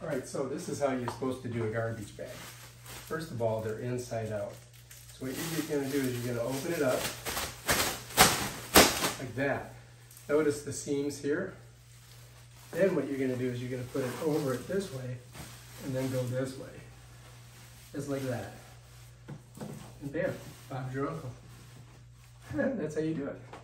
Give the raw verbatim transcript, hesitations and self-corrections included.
All right, so this is how you're supposed to do a garbage bag. First of all, they're inside out. So what you're gonna do is you're gonna open it up like that. Notice the seams here. Then what you're gonna do is you're gonna put it over it this way and then go this way. Just like that. And bam, Bob's your uncle. That's how you do it.